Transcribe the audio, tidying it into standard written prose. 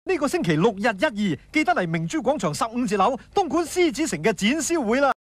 呢個星期6日1、2，記得嚟明珠廣場15字樓東莞獅子城嘅展銷會啦！